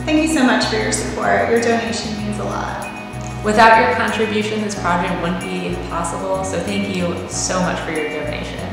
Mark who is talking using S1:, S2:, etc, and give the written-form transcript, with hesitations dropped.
S1: Thank you so much for your support. Your donation means a lot.
S2: Without your contribution, this project wouldn't be possible, so thank you so much for your donation.